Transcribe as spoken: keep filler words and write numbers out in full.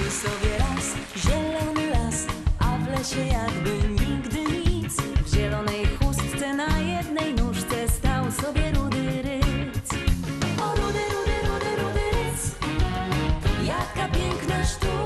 sobie raz zielony las, a w lesie jakby nigdy nic. W zielonej chustce na jednej nóżce stał sobie rudy ryc. O rudy, rudy, rudy, rudy ryc, jaka piękna sztuka.